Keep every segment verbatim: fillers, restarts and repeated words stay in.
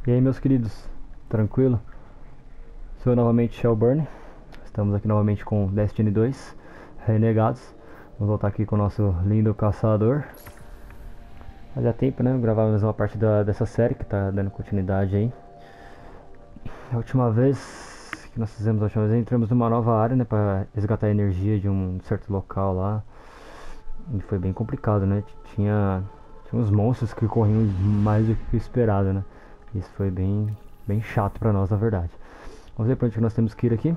E aí, meus queridos, tranquilo? Sou eu novamente, Shelburne. Estamos aqui novamente com Destiny dois Renegados. Vamos voltar aqui com o nosso lindo caçador. Fazia tempo, né? Gravar mais uma parte da, dessa série que tá dando continuidade aí. A última vez que nós fizemos, a última vez, entramos numa nova área, né? Pra resgatar a energia de um certo local lá. E foi bem complicado, né? Tinha, tinha uns monstros que corriam mais do que o esperado, né? Isso foi bem, bem chato pra nós, na verdade. Vamos ver pra onde que nós temos que ir aqui.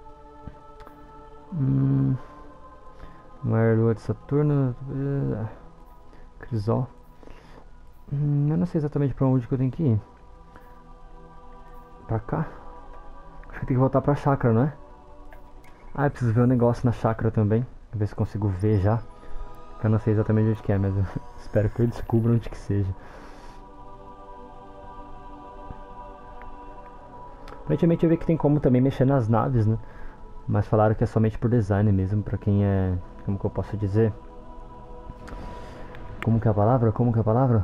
Hum, Mar, Lua de Saturno. Uh, Crisol. Hum, eu não sei exatamente pra onde que eu tenho que ir. Pra cá? Acho que tem que voltar pra chácara, não é? Ah, eu preciso ver um negócio na chácara também. Ver se consigo ver já. Eu não sei exatamente onde que é, mas eu espero que eu descubra onde que seja. Aparentemente eu vi que tem como também mexer nas naves, né? Mas falaram que é somente por design mesmo, pra quem é... Como que eu posso dizer? Como que é a palavra? Como que é a palavra?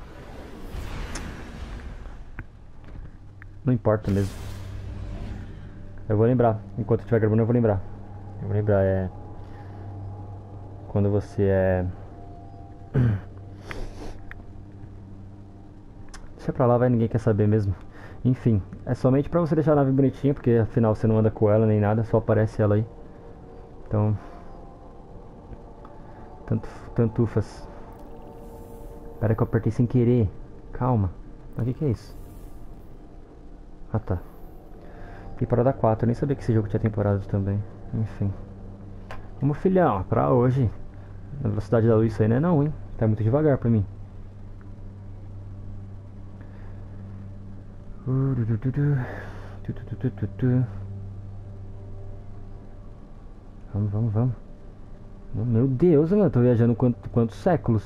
Não importa mesmo. Eu vou lembrar. Enquanto eu estiver gravando eu vou lembrar. Eu vou lembrar, é... Quando você é... Deixa pra lá, vai, ninguém quer saber mesmo. Enfim, é somente pra você deixar a nave bonitinha, porque afinal você não anda com ela nem nada, só aparece ela aí. Então... Tanto, tantufas. Espera que eu apertei sem querer. Calma. Mas o que que é isso? Ah, tá. Temporada quatro, eu nem sabia que esse jogo tinha temporadas também. Enfim. Vamos, filhão, pra hoje. Na velocidade da luz isso aí não é não, hein? Tá muito devagar pra mim. Vamos, vamos, vamos. Meu Deus, mano, eu tô viajando quanto, quantos séculos?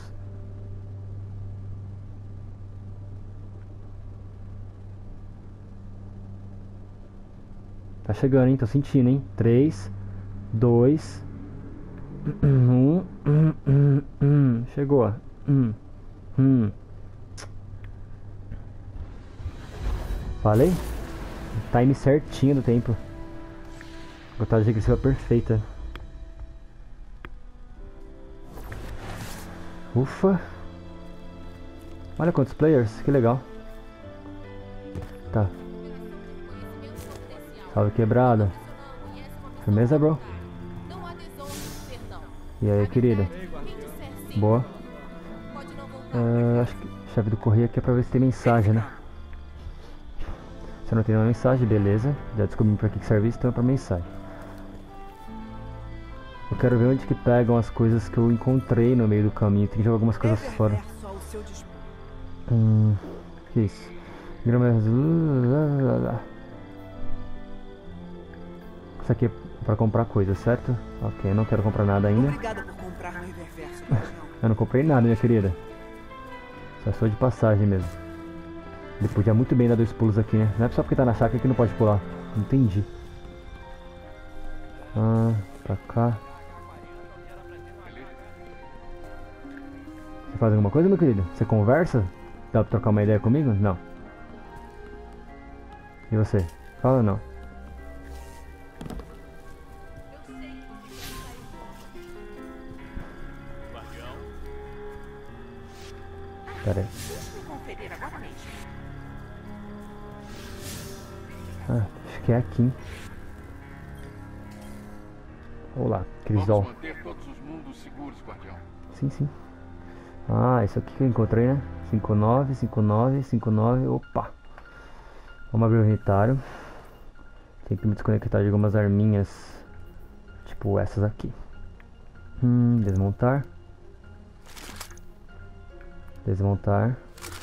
Tá chegando, hein? Tô sentindo, hein? três, dois, um, um, um, um. Chegou. Um, um. Falei? Time certinho do tempo. Contagem regressiva perfeita. Ufa. Olha quantos players, que legal. Tá. Salve, quebrada. Firmeza, bro? E aí, querida? Boa. Uh, acho que a chave do correio aqui é pra ver se tem mensagem, né? Se não tem nenhuma mensagem, beleza. Já descobri pra que serve isso, então é pra mensagem. Eu quero ver onde que pegam as coisas que eu encontrei no meio do caminho. Tem que jogar algumas coisas fora. Hum... Que isso? Isso aqui é pra comprar coisas, certo? Ok, eu não quero comprar nada ainda. Eu não comprei nada, minha querida. Só sou de passagem mesmo. Ele podia muito bem dar dois pulos aqui, né? Não é só porque tá na chácara que não pode pular. Entendi. Ah, pra cá. Você faz alguma coisa, meu querido? Você conversa? Dá pra trocar uma ideia comigo? Não. E você? Fala ou não? Pera aí. Ah, acho que é aqui. Olá, Crisol. Sim, sim. Ah, isso aqui que eu encontrei, né? cinco nove, cinco nove, cinco nove. Opa! Vamos abrir o inventário. Tem que me desconectar de algumas arminhas. Tipo essas aqui. Hum, desmontar. Desmontar.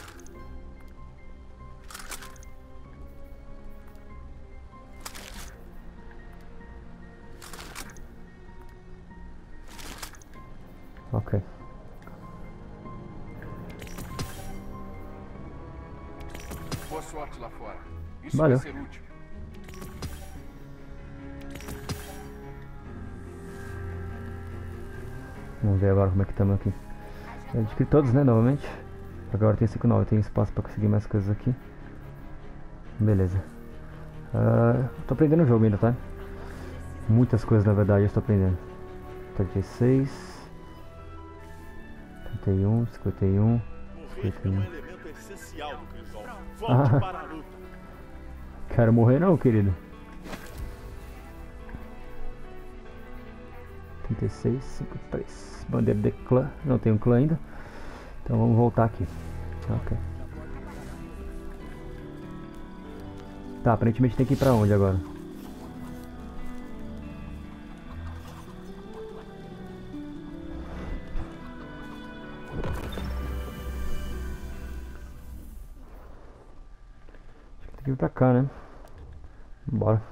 Ok. Boa sorte lá fora. Isso Valeu. vai ser útil. Vamos ver agora como é que estamos aqui. Eu adquiri todos, né, novamente. Agora tem cinco nove, tem espaço para conseguir mais coisas aqui. Beleza. Uh, tô aprendendo o jogo ainda, tá? Muitas coisas na verdade eu estou aprendendo. trinta e seis, trinta e um, cinquenta e um, cinquenta e um. É um elemento essencial do Crisol. Volte Ah. para a luta. Quero morrer não, querido. trinta e seis, cinquenta e três. Bandeira de clã. Não tem um clã ainda. Então vamos voltar aqui. Ok. Tá, aparentemente tem que ir pra onde agora? Tem que ir pra cá, né? Bora.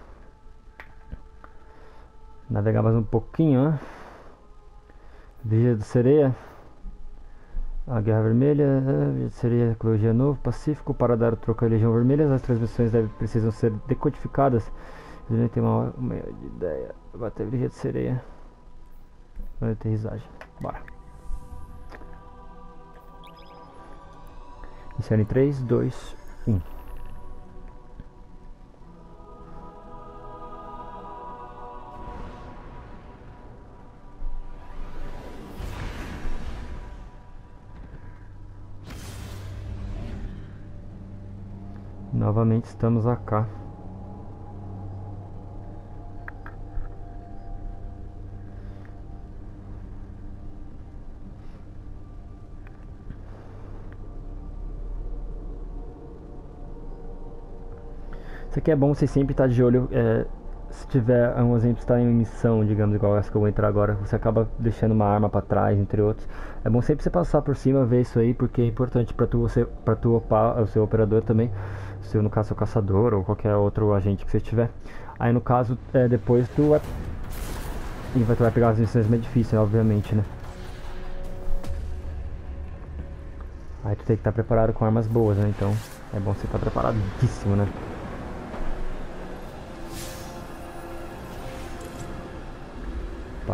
Navegar mais um pouquinho, né? Vigia de Sereia. A Guerra Vermelha. Vigia de Sereia, Ecologia Novo, Pacífico. Para dar o troco à Legião Vermelha, as transmissões devem, precisam ser decodificadas. Ele tem uma, uma ideia. Bater Vigia de Sereia. Vai aterrissagem. Bora. Iniciar em três, dois, um. Novamente estamos acá. Isso aqui é bom você sempre estar de olho. É, se tiver um exemplo, está em missão, digamos, igual essa que eu vou entrar agora, você acaba deixando uma arma para trás, entre outros. É bom sempre você passar por cima, ver isso aí, porque é importante para tu, você, para tu upar o seu operador também. Se no caso seu caçador ou qualquer outro agente que você tiver. Aí no caso, é, depois tu vai, e vai, tu vai pegar as missões mais difíceis, obviamente, né? Aí tu tem que estar preparado com armas boas, né? Então é bom você estar preparadíssimo, né? Opa.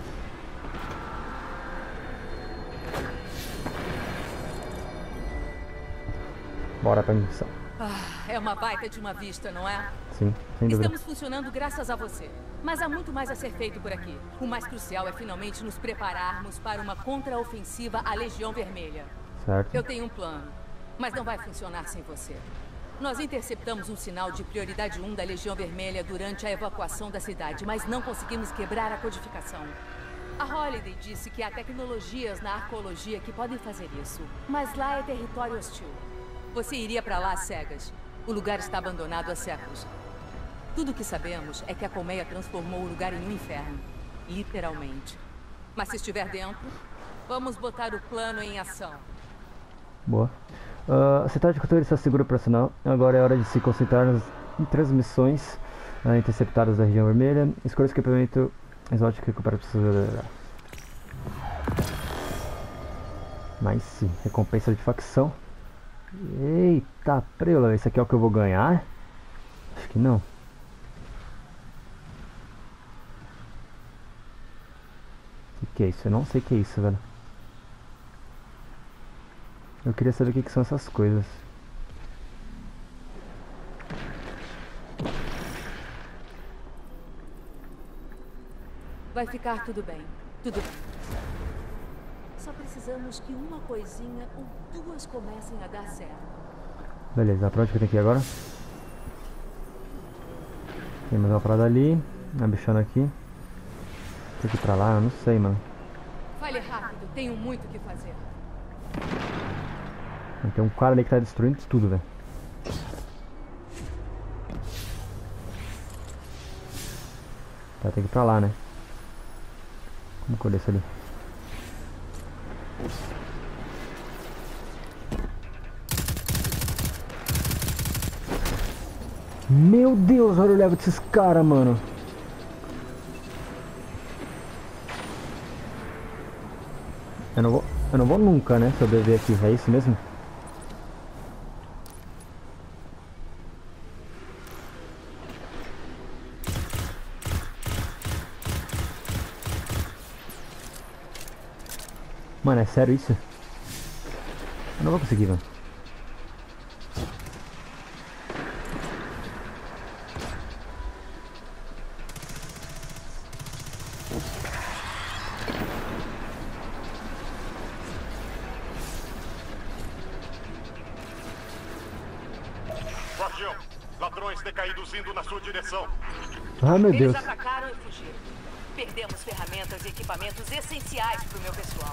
Bora pra missão. Ah, é uma baita de uma vista, não é? Sim, sem dúvida. Estamos funcionando graças a você. Mas há muito mais a ser feito por aqui. O mais crucial é finalmente nos prepararmos para uma contraofensiva à Legião Vermelha. Certo. Eu tenho um plano, mas não vai funcionar sem você. Nós interceptamos um sinal de prioridade um da Legião Vermelha durante a evacuação da cidade, mas não conseguimos quebrar a codificação. A Holiday disse que há tecnologias na arqueologia que podem fazer isso, mas lá é território hostil. Você iria para lá às cegas. O lugar está abandonado há séculos. Tudo o que sabemos é que a colmeia transformou o lugar em um inferno. Literalmente. Mas se estiver dentro, vamos botar o plano em ação. Boa. Uh, a cidade de Cotouri está segura para o sinal. Agora é hora de se concentrar nas transmissões uh, interceptadas da região vermelha. Escolha o equipamento exótico que recupera pessoas. Nice. Recompensa de facção. Eita, preula, esse aqui é o que eu vou ganhar? Acho que não. O que, que é isso? Eu não sei o que é isso, velho. Eu queria saber o que, que são essas coisas. Vai ficar tudo bem. Tudo bem. Só precisamos que uma coisinha ou duas comecem a dar certo. Beleza, pra onde que eu tenho que ir agora? Tem mais uma parada ali. Uma bichona aqui. Tem que ir pra lá? Eu não sei, mano. Fale rápido, tenho muito o que fazer. Tem um cara ali que tá destruindo tudo, velho. Tá, tem que ir pra lá, né? Como que eu desço ali? Meu Deus, olha o level desses caras, mano. Eu não vou, eu não vou nunca, né, sobreviver aqui, é isso mesmo? Mano, é sério isso? Eu não vou conseguir, mano. ladrões decaídos indo na sua direção. Ah, meu Deus. Eles atacaram e fugiram. Perdemos ferramentas e equipamentos essenciais pro meu pessoal.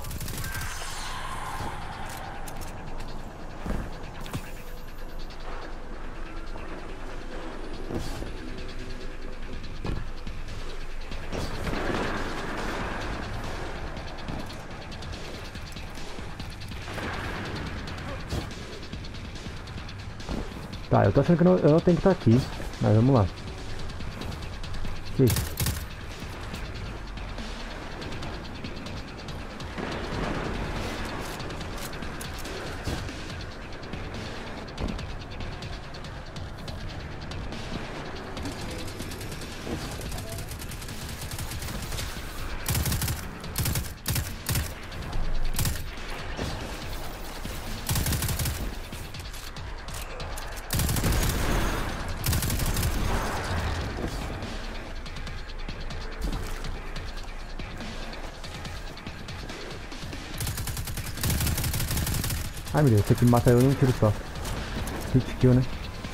Tá, eu tô achando que eu não, eu não tenho que estar aqui, mas vamos lá. Que isso? Ai meu Deus, esse aqui mata eu num tiro só. Hit kill, né?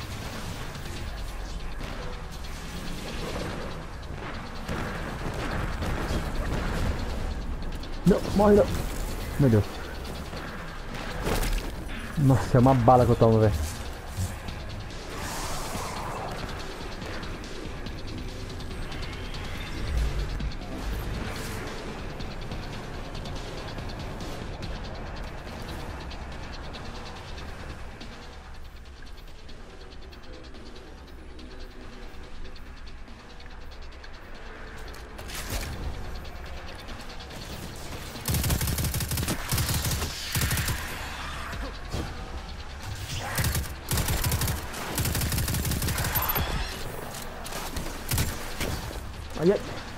Não, morre não. Meu Deus. Nossa, é uma bala que eu tomo, velho. Ai, ai.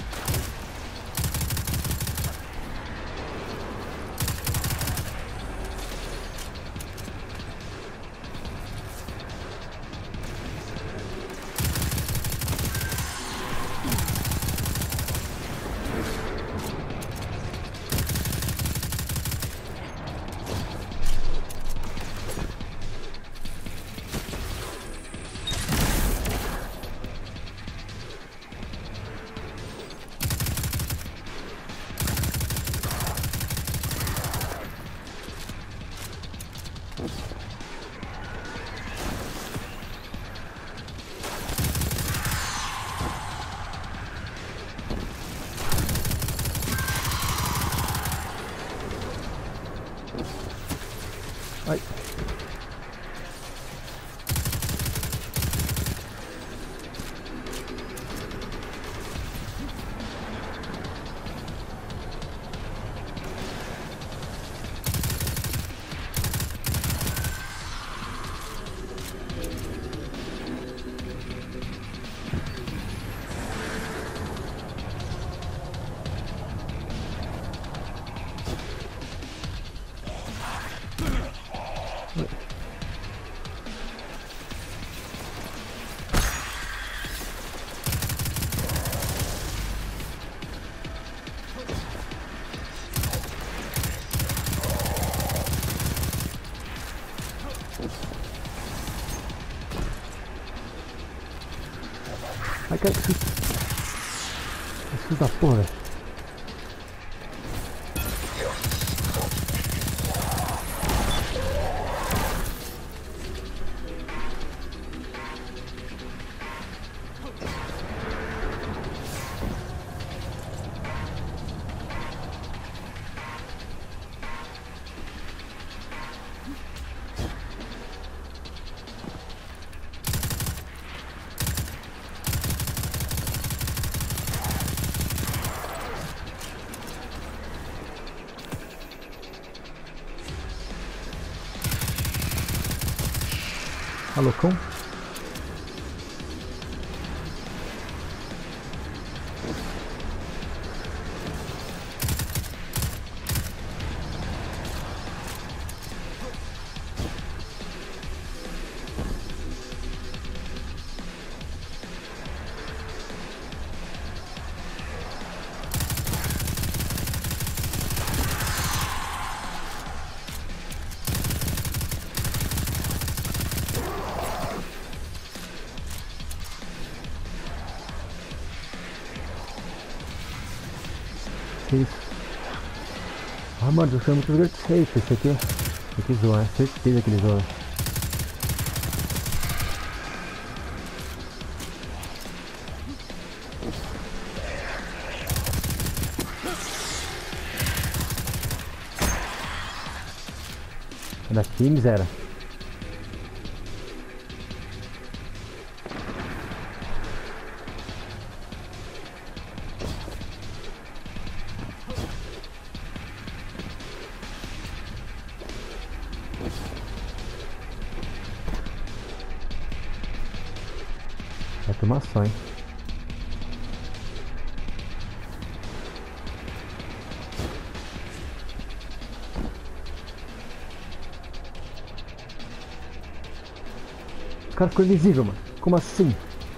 Ai. Ai, cara, que susto. Que susto da porra, velho. Alô, cão? Que isso? Ah, mano, tô ficando muito great safe. Esse aqui, esse aqui zoa, é certeza que ele zoa. Daqui, miséria. Vai tomar só, hein? O cara ficou invisível, mano. Como assim?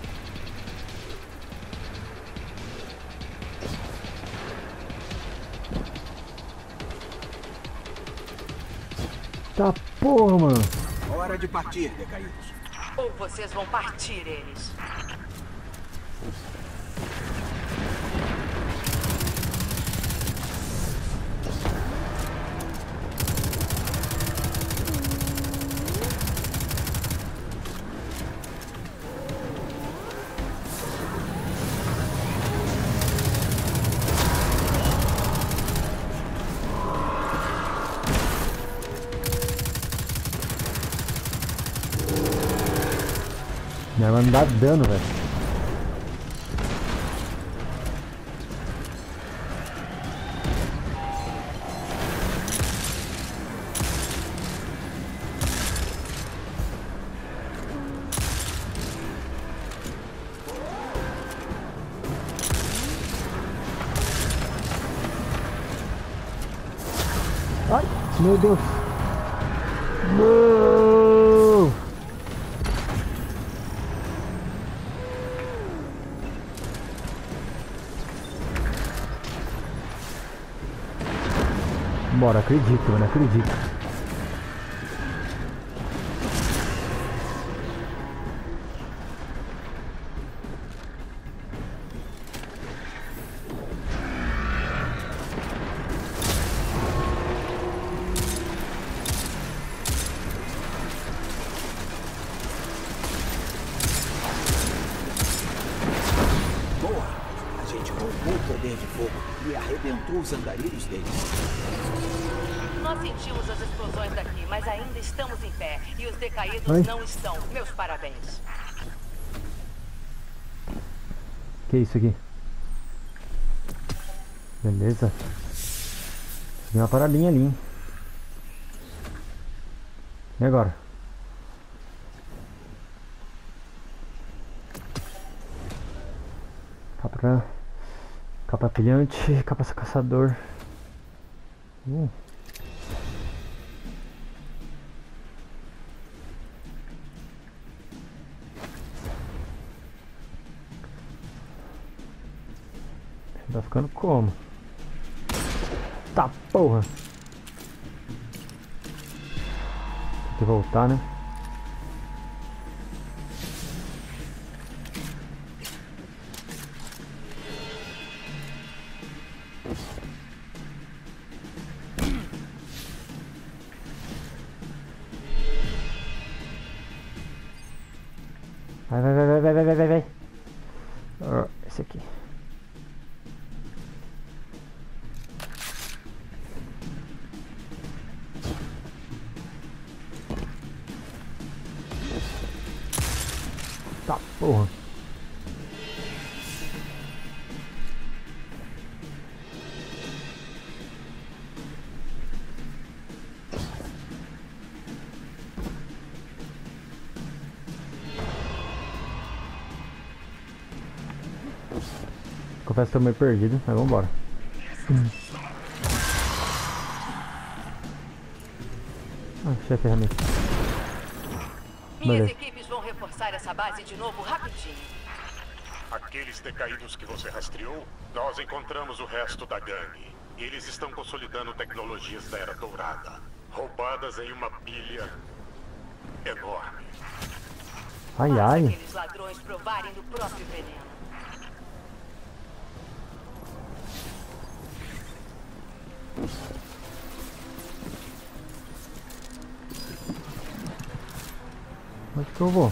Tá porra, mano. Hora de partir, decaídos. Ou vocês vão partir eles. Minha arma não dá dano, velho. Ai, meu Deus. Não! Bora, acredito, mano, acredito. Boa! A gente roubou o poder de fogo e arrebentou os andarilhos deles. Nós sentimos as explosões daqui, mas ainda estamos em pé. E os decaídos Ai. não estão. Meus parabéns. Que isso aqui? Beleza. Tem uma paradinha ali, hein? E agora? Capa, capa pilhante, capa caçador. Uh. Tá ficando como? Tá porra! Tem que voltar, né? Vai, vai, vai, vai, vai, vai, vai, vai. Uh, esse aqui. Tá porra. Confesso que tô meio perdido, mas vambora. Hum. Ah, achei a ferramenta. Minhas Beleza. equipes vão reforçar essa base de novo rapidinho. Aqueles decaídos que você rastreou, nós encontramos o resto da gangue. Eles estão consolidando tecnologias da Era Dourada, roubadas em uma pilha enorme. Ai, Basta ai. aqueles ladrões provarem do próprio veneno. Onde que eu vou?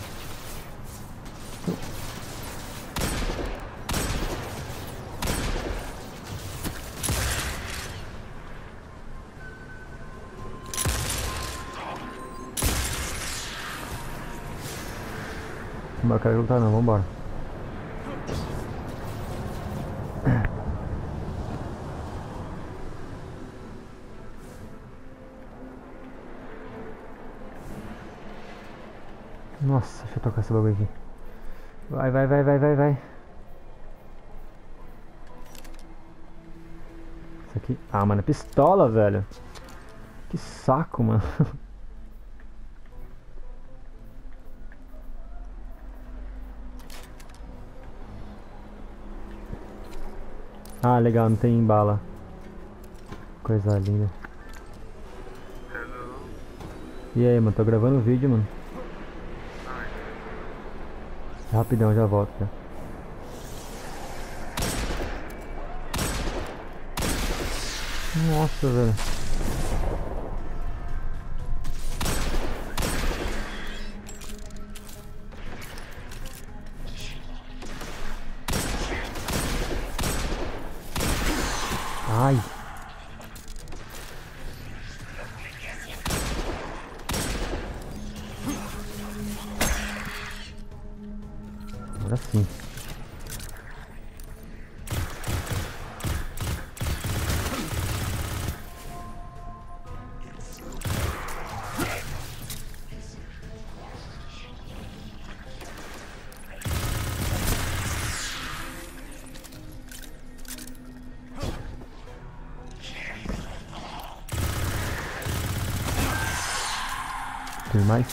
Não quero lutar não, vambora. Nossa, deixa eu tocar esse bagulho aqui. Vai, vai, vai, vai, vai, vai. Isso aqui. Ah, mano, é pistola, velho. Que saco, mano. Ah, legal, não tem bala. Coisa linda. E aí, mano, tô gravando vídeo, mano. Rapidão, já volto, já. Nossa, velho. Ai. Agora sim. Tem mais?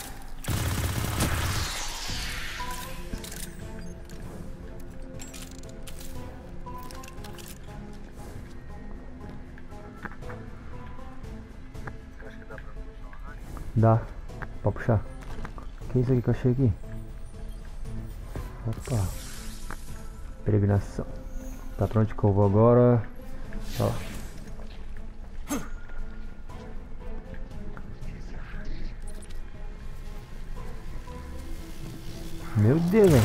Dá. Pode puxar. Que é isso aqui que eu achei aqui? Opa. Peregrinação. Tá, pra onde que eu vou agora? Ó. Meu Deus, velho.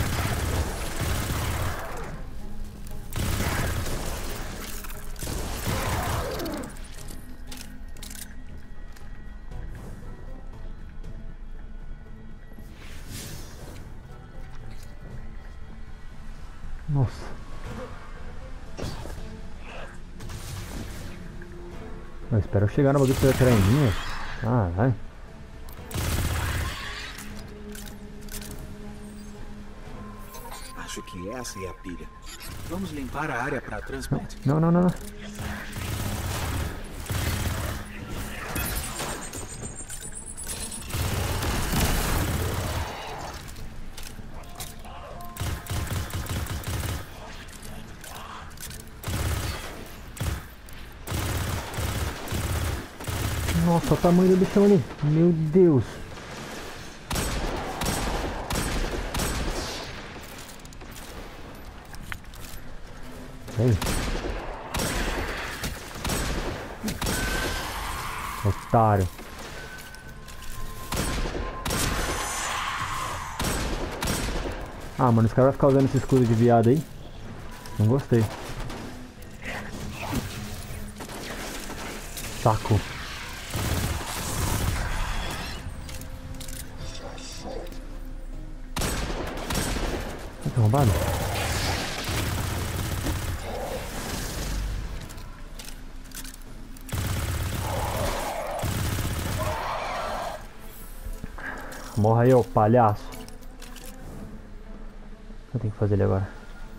Nossa. Eu espero eu chegar no bagulho pra atirar em mim. Ah, vai. Acho que essa é a pilha. Vamos limpar a área para transmite. Não, não, não, não. Nossa, o tamanho do bichão ali. Meu Deus. Ei. Otário. Ah, mano, esse cara vai ficar usando esse escudo de viado aí. Não gostei. Saco. Tá arrombado? Morra aí, ô palhaço. O que eu tenho que fazer ele agora?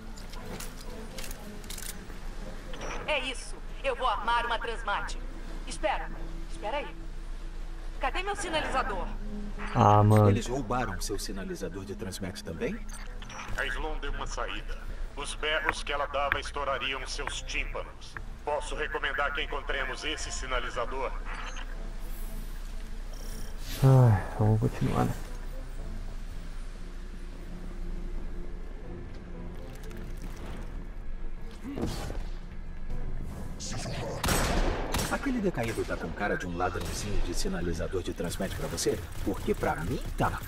É isso. Eu vou armar uma transmate. Espera. Espera aí. Cadê meu sinalizador? Ah, mano. Eles roubaram seu sinalizador de transmite também? A Sloan deu uma saída. Os berros que ela dava estourariam seus tímpanos. Posso recomendar que encontremos esse sinalizador? Ai, vamos continuar, né? Aqui decaído tá com cara de um ladrãozinho de sinalizador de transmete pra você? Porque pra mim tá.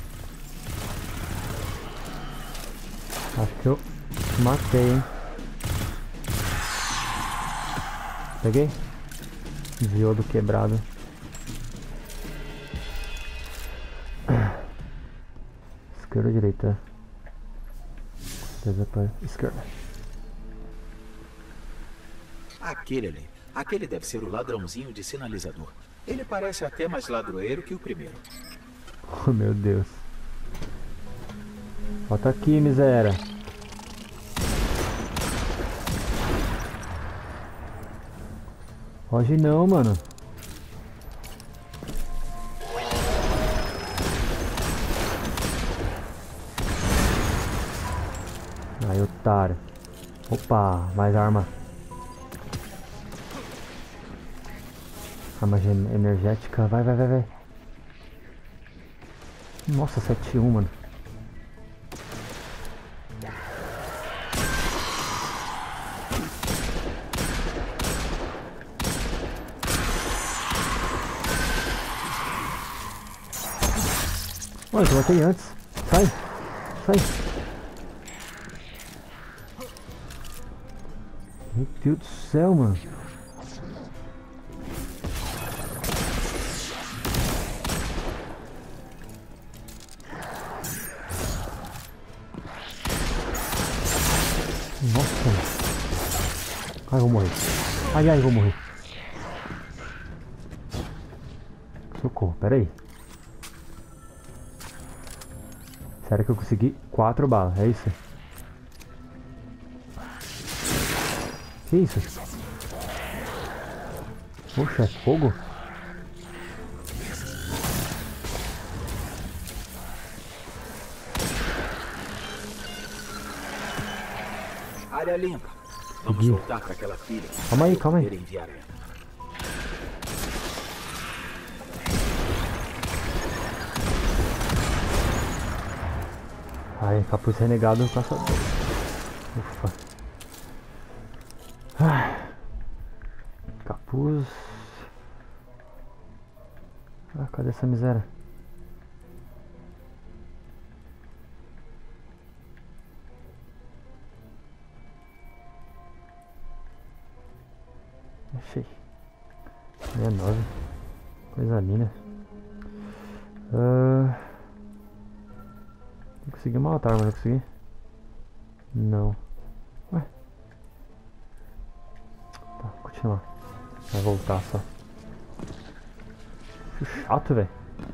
Acho que eu matei, hein? Peguei? Desviou do quebrado. Esquerda ou direita? Esquerda. Aquele ali. Aquele deve ser o ladrãozinho de sinalizador. Ele parece até mais ladroeiro que o primeiro. Oh, meu Deus. Volta aqui, miséria. Foge não, mano. Aí, otário. Opa, mais arma. Arma energética. Vai, vai, vai, vai. Nossa, sete um, mano. Olha, eu matei antes. Sai. Sai. Meu Deus do céu, mano. Nossa. Ai, vou morrer. Ai, ai, vou morrer. Socorro, pera aí. Sério que eu consegui quatro balas, é isso? Que isso? Poxa, é fogo? Área limpa. Vamos Segui. voltar para aquela filha. Calma aí, calma aí. Enviar ela. Ai, capuz renegado, caçador. Ufa. Ai. Capuz. Ah, cadê essa miséria? Achei. sessenta e nove. Coisa linda. Ah, não consegui matar, mas não consegui. Não. Ué. Tá, continuar. Vai voltar só. Que chato, velho.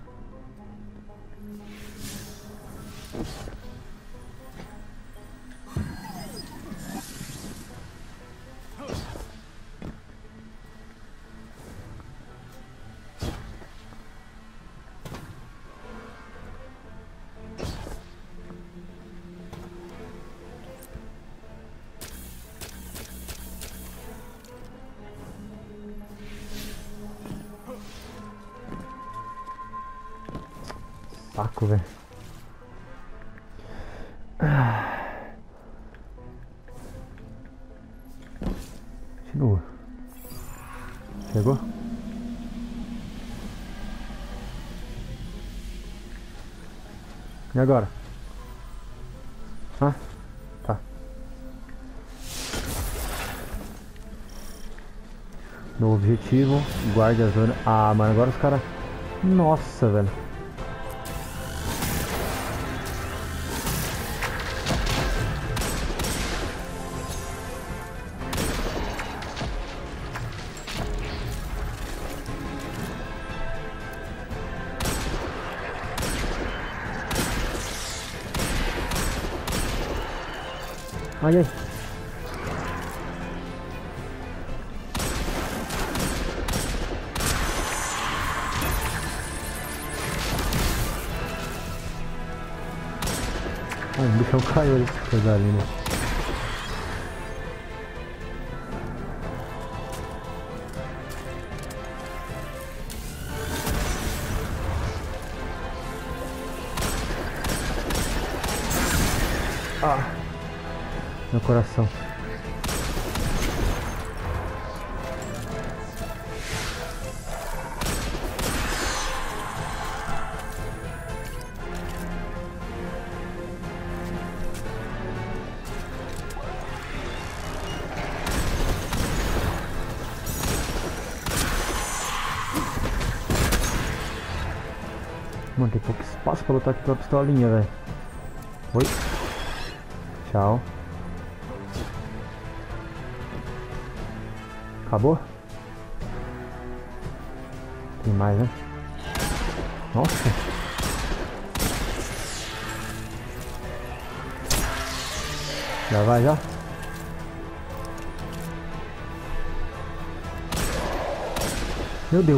Saco, velho. Continua. Chegou? E agora? Ah, tá. No objetivo, guarde a zona. Ah, mano, agora os caras... Nossa, velho. Ai, ai. Ai, o bichão caiu ali. Coisa linda. Ah. Meu coração. Mano, tem pouco espaço pra lutar aqui com a pistolinha, velho. Oi. Tchau. Acabou? Tem mais, né? Nossa. Já vai, já? Meu Deus.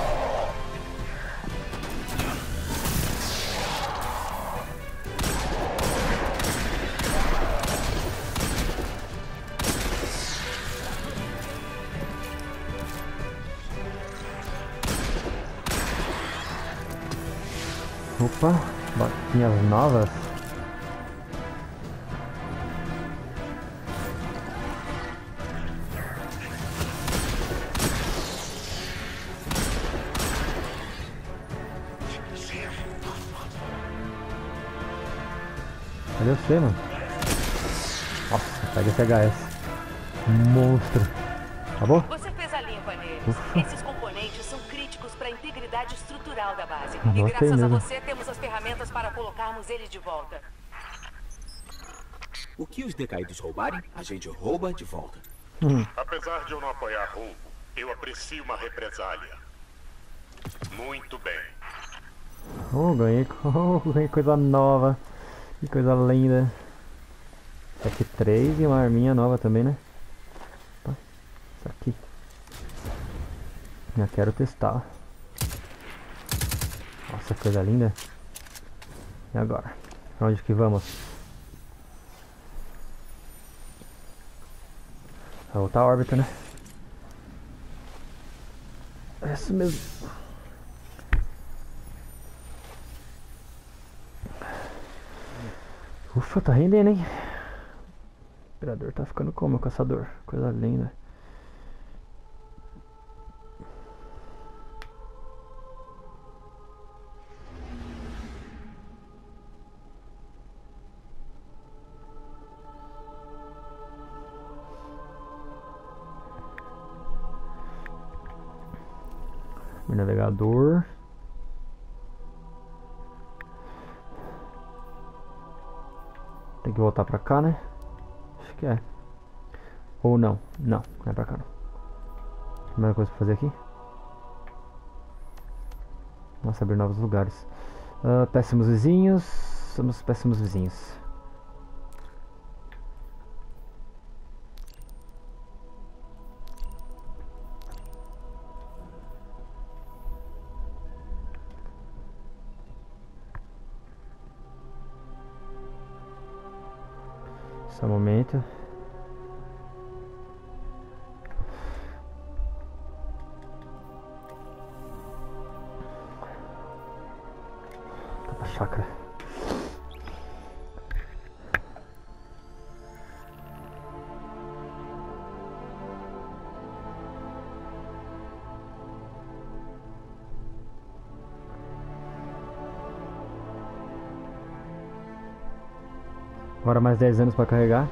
Opa, botinhas novas. Cadê você, mano? Nossa, pega esse H S. Monstro. Acabou? Você fez a limpa neles. Ufa. Esses componentes são críticos para a integridade estrutural da base. Ah, E botei graças a mesmo. você temos as ferramentas para colocarmos eles de volta. O que os decaídos roubarem, a gente rouba de volta. Hum. Apesar de eu não apoiar roubo, eu aprecio uma represália. Muito bem. Oh, ganhei, oh, ganhei coisa nova. Que coisa linda. F três e uma arminha nova também, né? Opa, isso aqui. Já quero testar. Nossa, coisa linda. E agora? Pra onde que vamos? Pra voltar a órbita, né? É isso mesmo. Ufa, tá rendendo, hein? O operador tá ficando como, o caçador? Coisa linda. Meu navegador. Tem que voltar pra cá, né? Acho que é. Ou não. Não, não é pra cá não. Primeira coisa pra fazer aqui. Nossa, abrir novos lugares. Uh, péssimos vizinhos. Somos péssimos vizinhos. Só um momento. Tá pra chácara. Agora mais dez anos pra carregar.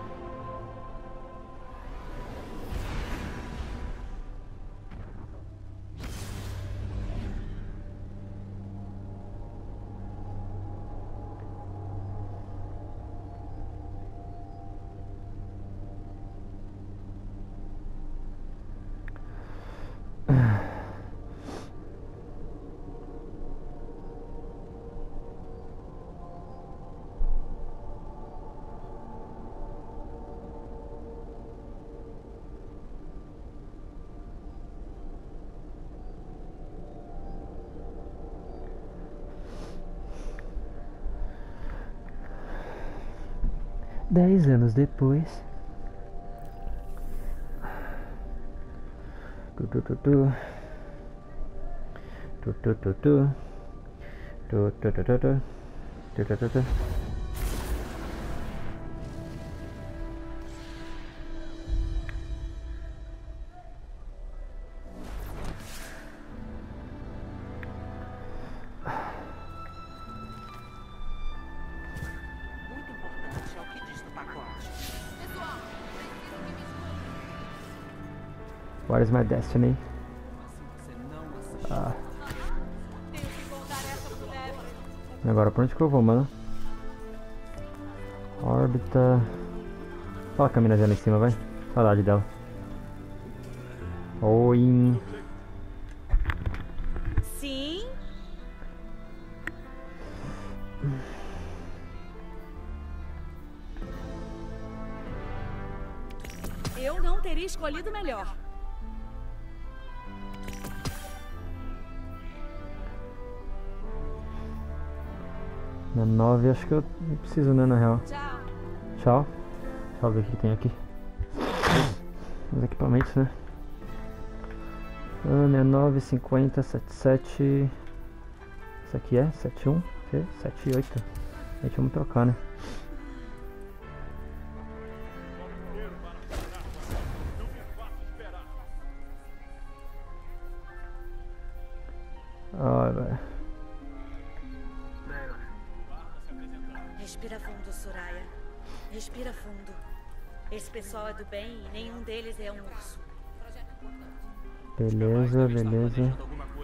Dez anos depois. Tu tu tu tu. Tu tu tu tu. Tu tu tu tu tu. Tu tu tu tu. What is my destiny? Ah. Tenho que contar essa pro Larry. Agora pra onde que eu vou, mano? Órbita. Fala com a mina lá em cima, vai. Saudade dela. Oi. Sim. Eu não teria escolhido melhor. Na nove acho que eu não preciso, né, na real. Tchau. Tchau. Deixa eu ver o que tem aqui. Os equipamentos, né? Ah, sessenta e nove, cinquenta, setenta e sete. Isso aqui é setenta e um, setenta e oito. A gente vamos trocar, né? Ai, velho. Respira fundo, Soraya. Respira fundo. Esse pessoal é do bem e nenhum deles é um urso. Beleza, beleza.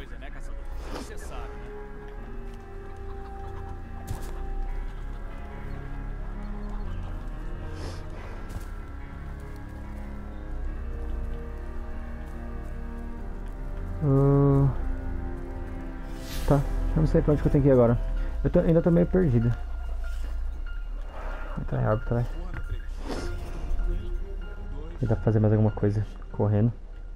Uh... Tá, eu não sei pra onde que eu tenho que ir agora. Eu tô, ainda tô meio perdido. Tá em órbita, vai. Dá pra fazer mais alguma coisa correndo.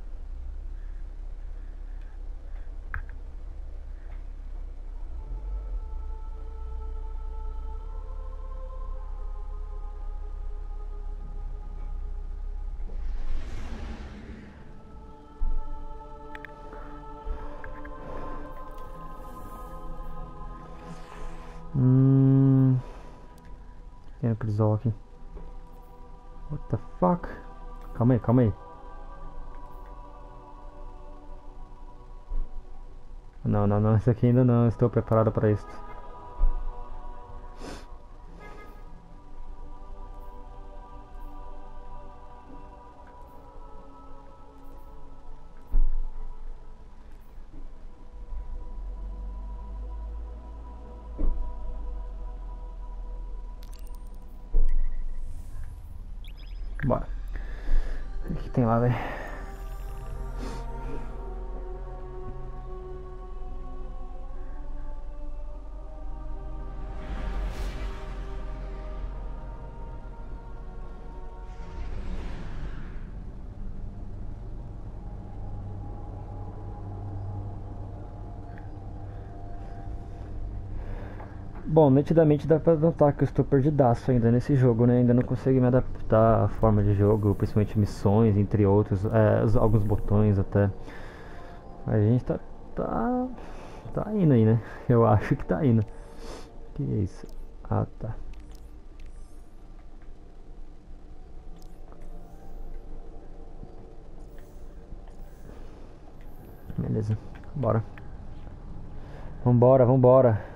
Hum... Tem a crisol aqui. What the fuck? Calma aí, calma aí. Não, não, não, isso aqui ainda não estou preparado para isso. Bora. O que tem lá, velho? Bom, nitidamente dá pra notar que eu estou perdidaço ainda nesse jogo, né? Ainda não consigo me adaptar à forma de jogo, principalmente missões, entre outros, é, alguns botões até. A gente tá, tá, tá indo aí, né? Eu acho que tá indo. Que é isso? Ah, tá. Beleza, bora. Vambora, vambora.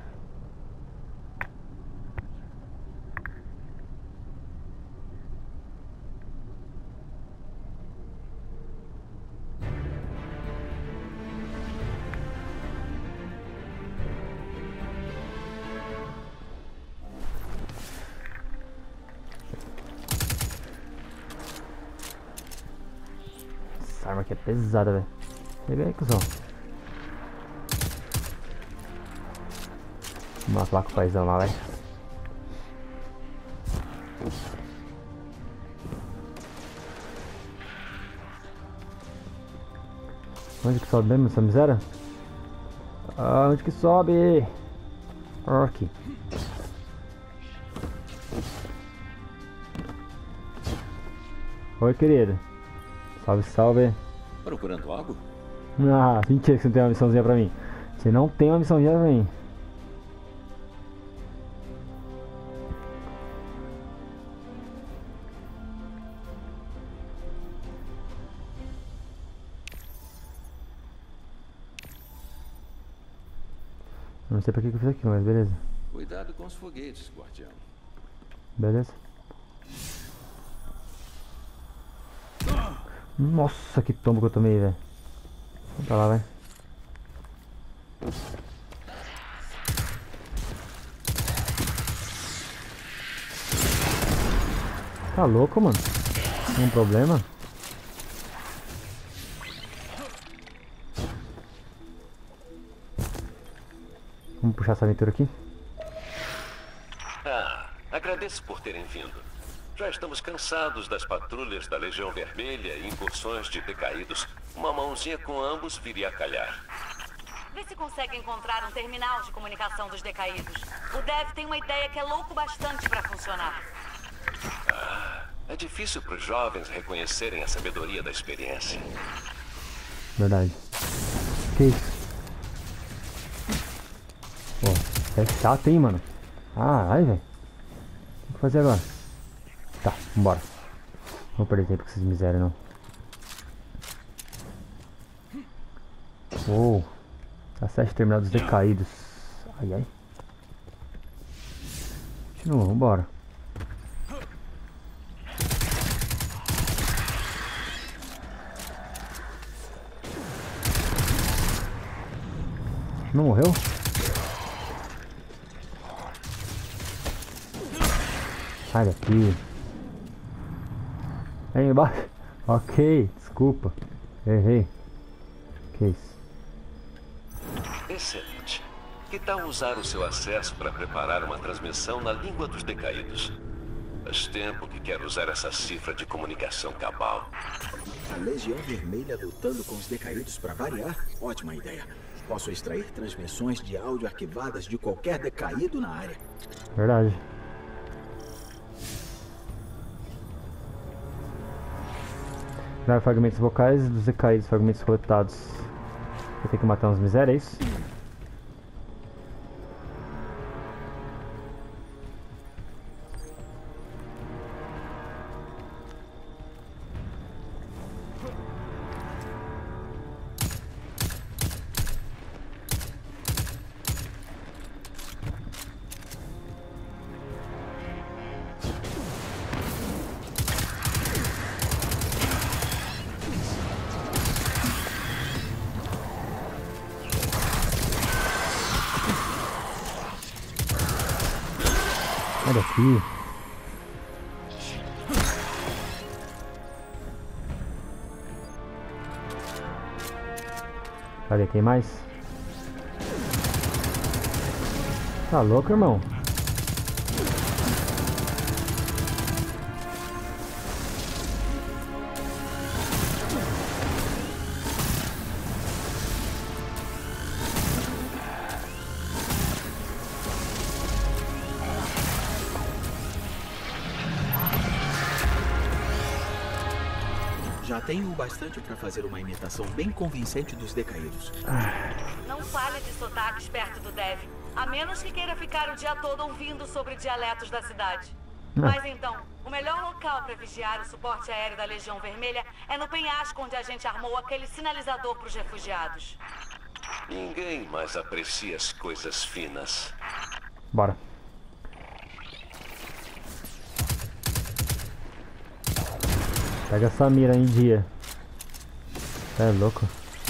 Essa arma aqui é pesada, velho. Pega aí, cuzão. Vamos matar com o paizão lá, velho. Onde que sobe mesmo essa miséria? Ah, onde que sobe? Aqui. Oi, querido. Salve, salve. Procurando algo? Ah, mentira que você não tem uma missãozinha pra mim. Você não tem uma missãozinha pra mim. Não sei pra que eu fiz aquilo, mas beleza. Cuidado com os foguetes, guardião. Beleza. Nossa, que tombo que eu tomei, velho. Vamos pra lá, vai. Tá louco, mano? Tem um problema? Vamos puxar essa aventura aqui? Ah, agradeço por terem vindo. Já estamos cansados das patrulhas da Legião Vermelha e incursões de decaídos. Uma mãozinha com ambos viria a calhar. Vê se consegue encontrar um terminal de comunicação dos decaídos. O Dev tem uma ideia que é louco bastante para funcionar. Ah, é difícil para os jovens reconhecerem a sabedoria da experiência. Verdade. Que isso? Pô, é chato, hein, mano? Ah, ai, velho. O que fazer agora? Tá, vambora. Não vou perder tempo com essas misérias, não. Uou. Acesse terminal dos decaídos. Ai, ai. Continua, vambora. Não morreu? Sai daqui. Aí embaixo. Ok, desculpa. Errei. Que isso? Excelente. Que tal usar o seu acesso para preparar uma transmissão na língua dos decaídos? Faz tempo que quero usar essa cifra de comunicação cabal. A Legião Vermelha lutando com os decaídos para variar? Ótima ideia. Posso extrair transmissões de áudio arquivadas de qualquer decaído na área. Verdade. Gravar fragmentos vocais dos decaídos, fragmentos coletados. Eu tenho que matar uns misérias, é isso? Sai daqui. Cadê? Tem mais? Tá louco, irmão? Já tenho o bastante para fazer uma imitação bem convincente dos decaídos. Não fale de sotaques perto do Dev, a menos que queira ficar o dia todo ouvindo sobre dialetos da cidade. Mas então, o melhor local para vigiar o suporte aéreo da Legião Vermelha é no penhasco onde a gente armou aquele sinalizador para os refugiados. Ninguém mais aprecia as coisas finas. Bora. Pega essa mira em dia. É louco.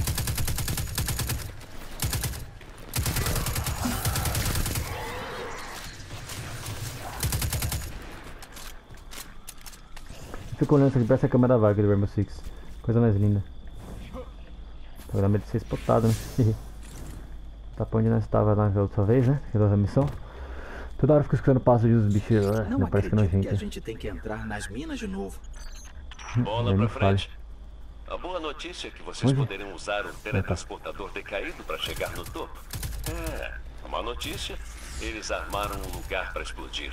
Ficou olhando isso aqui, parece a câmera vaga do Rainbow Six. Coisa mais linda. Tô com medo de ser spotado, né? Tá pra onde nós estava lá na outra vez, né? Que a missão. Toda hora eu fico escutando passo de uns bichos. Não, não parece que não é gente. Que a gente tem que entrar nas minas de novo. Bola pra frente. A boa notícia é que vocês Onde? poderiam usar o teletransportador decaído para chegar no topo. É, a má notícia, eles armaram um lugar para explodir.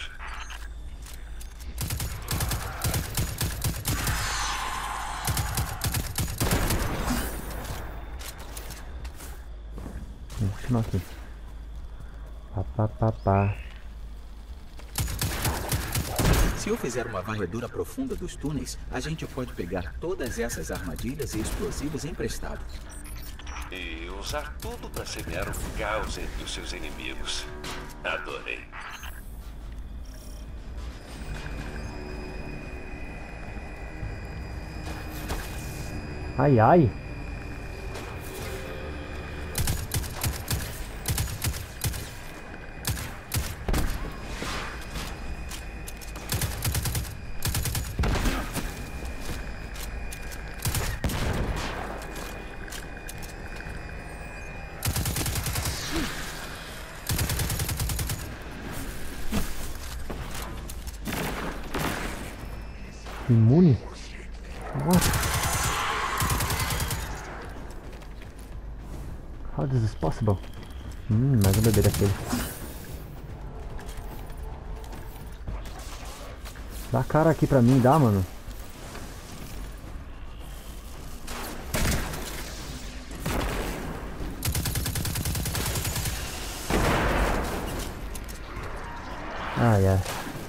Vamos continuar aqui. Pá, pá, pá, pá. Se eu fizer uma varredura profunda dos túneis, a gente pode pegar todas essas armadilhas e explosivos emprestados. E usar tudo para semear o caos entre os seus inimigos. Adorei. Ai, ai. Imune? What? How is this possible? Hum, mais um bebê daquele. Dá a cara aqui pra mim, dá, mano. Ai, ai.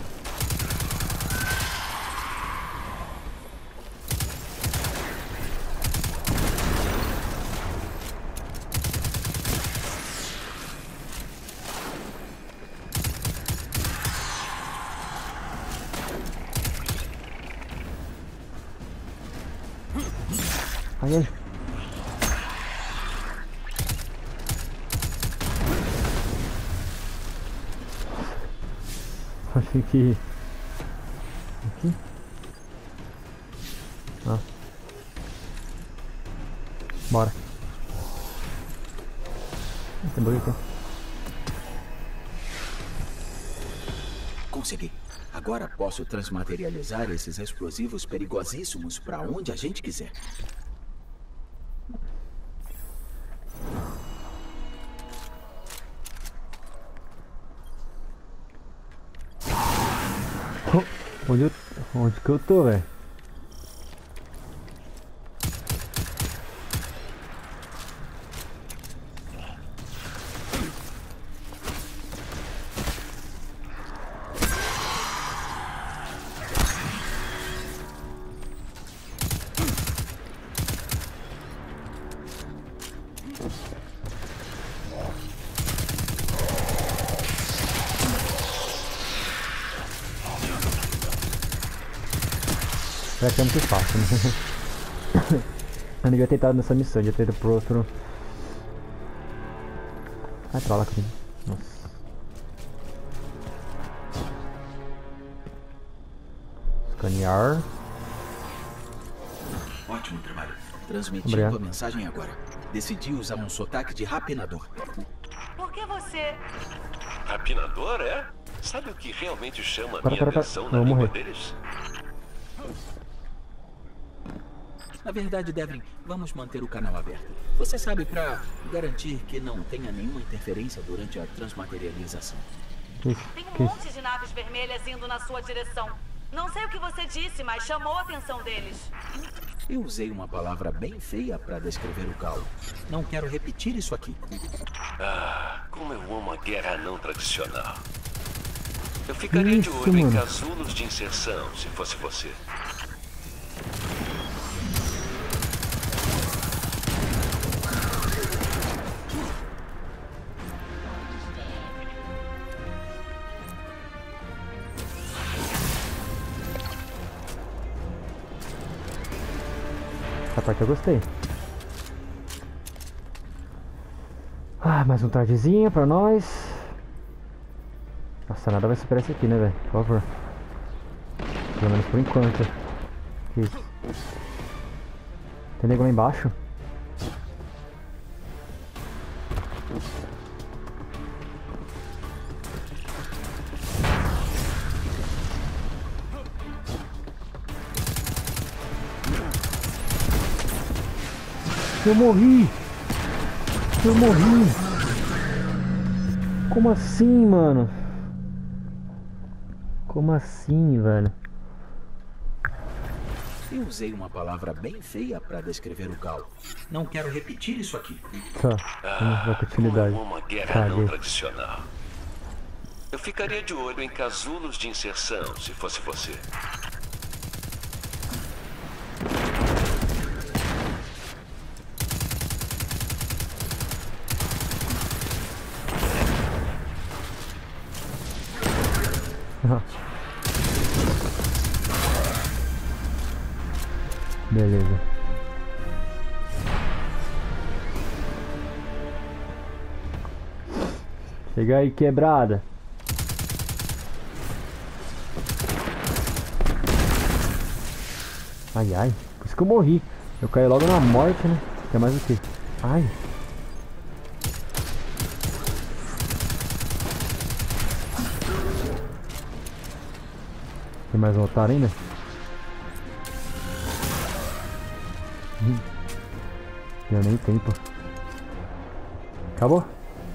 Ai, ai. Achei que... Aqui? Ah. Bora. Tem bug aqui. Consegui. Agora posso transmaterializar esses explosivos perigosíssimos para onde a gente quiser. Onde, eu, onde que eu tô, velho? Será que é muito fácil, né? Eu não devia ter tentado nessa missão, devia ter ido pro outro. Ai, pra lá comigo. Nossa. Escanear. Ótimo trabalho. Transmitindo Obrigado. a mensagem agora. Decidi usar um sotaque de rapinador. Por que você... Rapinador, é? Sabe o que realmente chama a Para, minha para, para. atenção Eu na vou língua morrer. deles? Na verdade, Devlin, vamos manter o canal aberto. Você sabe, pra garantir que não tenha nenhuma interferência durante a transmaterialização. Que isso? Tem Que um isso? monte de naves vermelhas indo na sua direção. Não sei o que você disse, mas chamou a atenção deles. Eu usei uma palavra bem feia para descrever o caos. Não quero repetir isso aqui. Ah, como eu amo a guerra não tradicional. Eu ficaria de Isso, olho em mano. casulos de inserção, se fosse você. Essa parte eu gostei. Ah, mais um tardezinho pra nós. Nossa, nada vai superar esse aqui, né, velho? Por favor. Pelo menos por enquanto. Que isso? Tem nego lá embaixo? Eu morri! Eu morri! Como assim, mano? Como assim, velho? Eu usei uma palavra bem feia para descrever o caos. Não quero repetir isso aqui. Tá, vamos dar Como continuidade. eu amo a guerra não Caguei. tradicional. Eu ficaria de olho em casulos de inserção, se fosse você. Beleza. Chega aí, quebrada. Ai, ai. Por isso que eu morri. Eu caí logo na morte, né? Quer mais o que? Ai. Tem mais um otário ainda? Deu nem tempo. Acabou?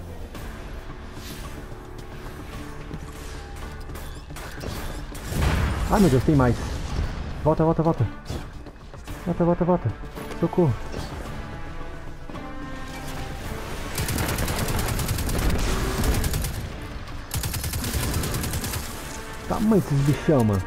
Ai meu Deus, tem mais. Volta, volta, volta. Volta, volta, volta. Socorro. Tamanho esses bichão, mano.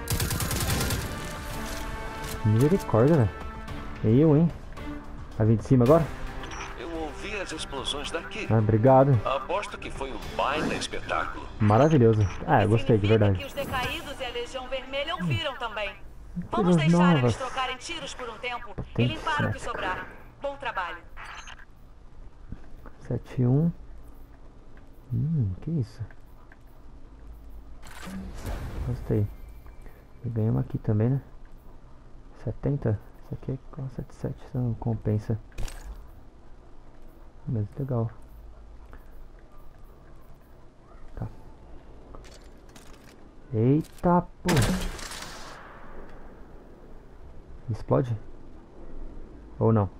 Misericórdia, velho. Eu, hein? Vai vir de cima agora? Eu ouvi as explosões daqui. Ah, obrigado. Aposto que foi um baita espetáculo. Maravilhoso. Ah, eu gostei, de verdade. Que os decaídos e a Legião Vermelha ouviram também. Coisas Vamos deixar novas. eles trocarem tiros por um tempo e limpar o que sobrar. Bom trabalho. sete um. Hum, que isso? Gostei. E ganhamos aqui também, né? setenta? Isso aqui é com setenta e sete, isso não compensa. Mas legal. Tá. Eita, pô. Explode? Ou não?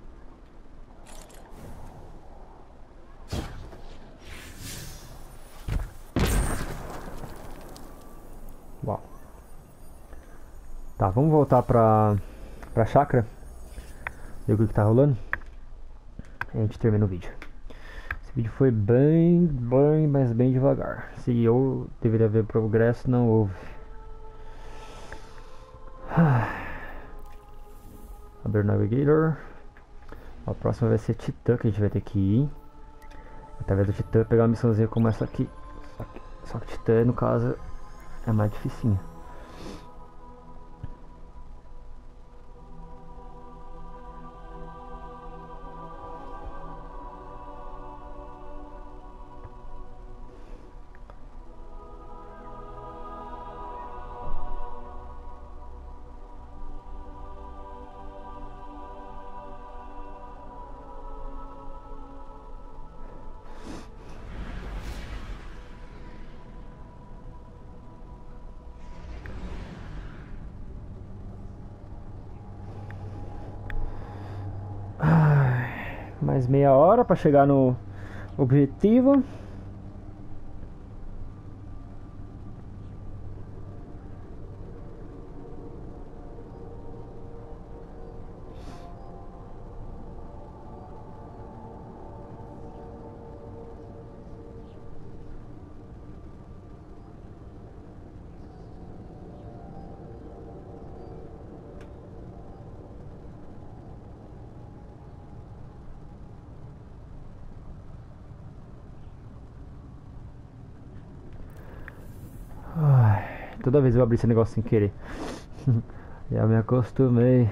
Uau. Tá, vamos voltar pra, pra chácara. Ver o que, que tá rolando. E a gente termina o vídeo. Esse vídeo foi bem, bem, mas bem devagar. Se eu deveria haver progresso, não houve. Abrir o Navigator. A próxima vai ser Titã, que a gente vai ter que ir. Através do Titã pegar uma missãozinha como essa aqui. Só que, só que Titã, no caso, é mais dificinho. Mais meia hora para chegar no objetivo. Ai, toda vez eu abri esse negócio sem querer. Já me acostumei.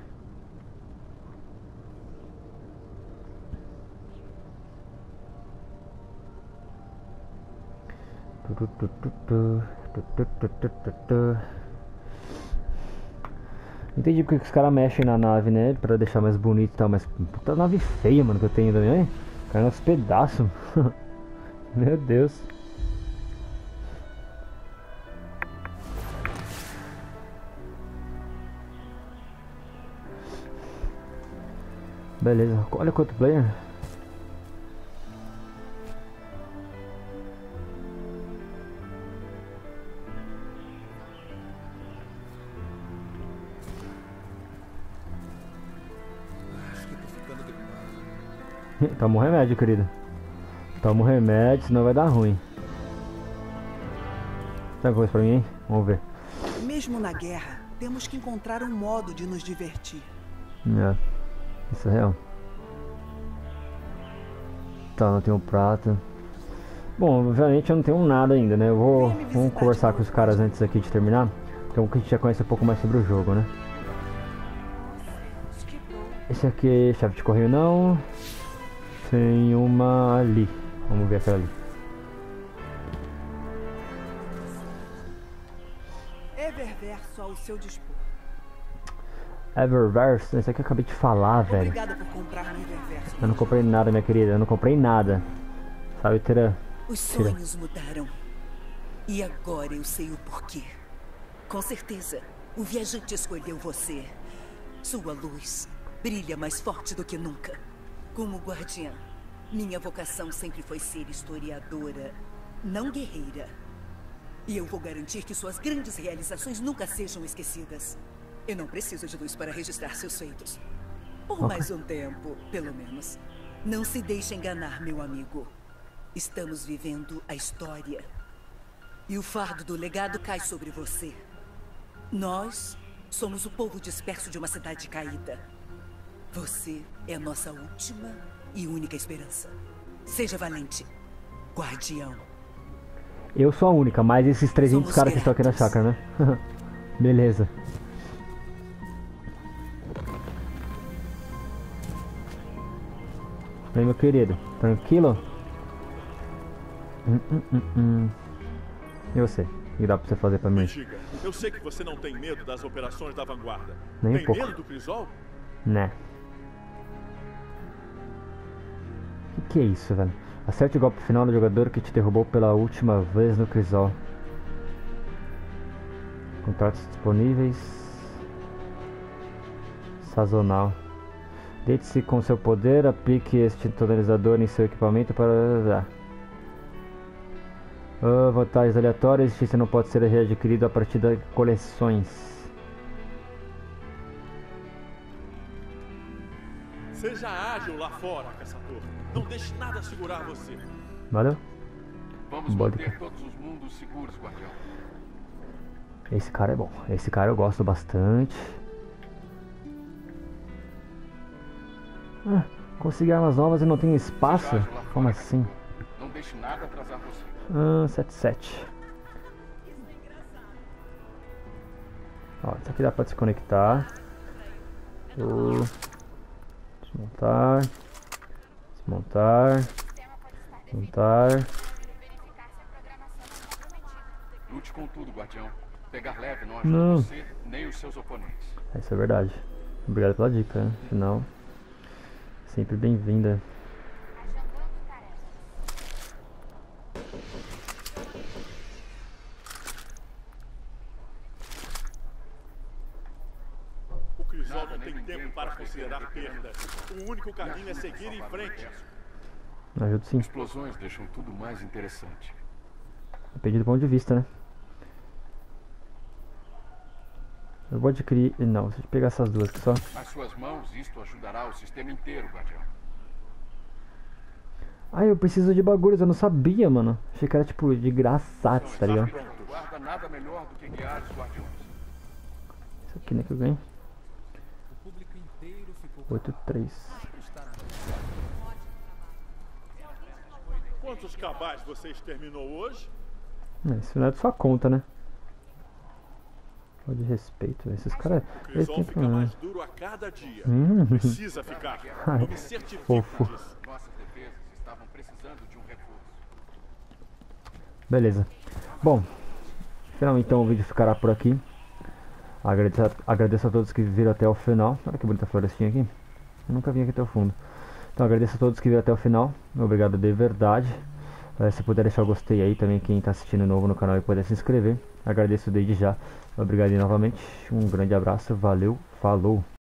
Entendi porque os caras mexem na nave, né? Pra deixar mais bonito e tal. Mas puta nave feia, mano, que eu tenho também. Caiu nos pedaços. Meu Deus. Beleza, olha quanto player. Toma um remédio, querido. Toma um remédio, senão vai dar ruim. Tem coisa pra mim, hein? Vamos ver. Mesmo na guerra, temos que encontrar um modo de nos divertir. É, isso é real. Tá, não tenho prata. Bom, obviamente eu não tenho nada ainda, né? Eu vou vamos conversar com os caras antes aqui de terminar. Então que a gente já conhece um pouco mais sobre o jogo, né? Esse aqui, chave de correio não. Tem uma ali. Vamos ver aquela ali. Eververso ao seu dispor. Eververso? Esse aqui eu acabei de falar, velho. Obrigada por comprar no Eververso. Eu não comprei nada, minha querida. Eu não comprei nada. Sabe, tira. Os sonhos mudaram. E agora eu sei o porquê. Com certeza, o viajante escolheu você. Sua luz, brilha mais forte do que nunca. Como guardiã, minha vocação sempre foi ser historiadora, não guerreira. E eu vou garantir que suas grandes realizações nunca sejam esquecidas. Eu não preciso de luz para registrar seus feitos. Por okay. mais um tempo, pelo menos. Não se deixe enganar, meu amigo. Estamos vivendo a história. E o fardo do legado cai sobre você. Nós somos o povo disperso de uma cidade caída. Você é a nossa última e única esperança. Seja valente, guardião. Eu sou a única, mas esses trezentos caras que estão aqui na chácara, né? Beleza. E aí, meu querido, tranquilo? Hum, hum, hum, hum. E você? O que dá pra você fazer pra mim? Diga, eu sei que você não tem medo das operações da vanguarda. Nem tem um pouco. medo do Crisol? Né. Que que é isso, velho? Acerte o golpe final do jogador que te derrubou pela última vez no Crisol. Contratos disponíveis. Sazonal. Deite-se com seu poder, aplique este tonalizador em seu equipamento para... Oh, vantagens aleatórias, justiça não pode ser readquirido a partir de coleções. Seja ágil lá fora, caçador. Não deixe nada segurar você. Valeu. Vamos manter todos os mundos seguros, guardião. Esse cara é bom. Esse cara eu gosto bastante. Ah, consegui armas novas e não tem espaço? Como assim? Não deixe nada atrasar você. Ah, sete sete. Ó, isso aqui dá pra desconectar. Oh. Desmontar. Desmontar. Montar. Lute com tudo, guardião. Pegar leve não ajuda não. você nem os seus oponentes. Isso é verdade. Obrigado pela dica, né? Afinal, sempre bem-vinda. O Crisol não tem tempo para considerar perdas. O único caminho é seguir em frente. Ajudo sim. Explosões deixam tudo mais interessante. Depende do ponto de vista, né? Eu vou adquirir... Não, deixa eu pegar essas duas aqui só. Nas suas mãos, isto ajudará o sistema inteiro, guardião. Ah, eu preciso de bagulhos, eu não sabia, mano. Achei que era tipo de graça, tá ligado? Guarda nada melhor do que guiar os guardiões. Isso aqui, né, que eu ganhei. oito três. Quantos cabais você exterminou hoje? Isso não é de sua conta, né? De respeito, esses caras. O Crisol fica mais duro a cada dia. Hum. Precisa ficar. Ai, eu me certifico fofo. disso. Nossas defesas estavam precisando de um reforço. Beleza. Bom, final então o vídeo ficará por aqui. Agradeço a, agradeço a todos que viram até o final. Olha que bonita florestinha aqui. Eu nunca vim aqui até o fundo. Então agradeço a todos que viram até o final. Obrigado de verdade. Uh, se puder deixar o gostei aí também, quem está assistindo novo no canal e puder se inscrever. Agradeço desde já. Obrigado novamente. Um grande abraço. Valeu. Falou.